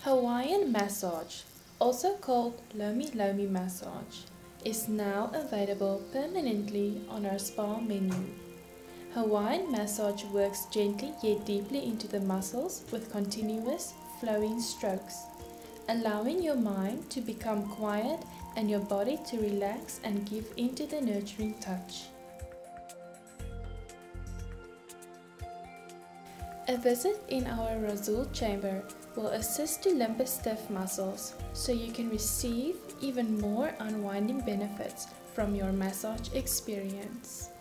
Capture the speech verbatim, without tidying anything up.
Hawaiian Massage, also called Lomi Lomi Massage, is now available permanently on our spa menu. Hawaiian Massage works gently yet deeply into the muscles with continuous, flowing strokes, allowing your mind to become quiet and your body to relax and give into the nurturing touch. A visit in our Razul chamber will assist to limp stiff muscles so you can receive even more unwinding benefits from your massage experience.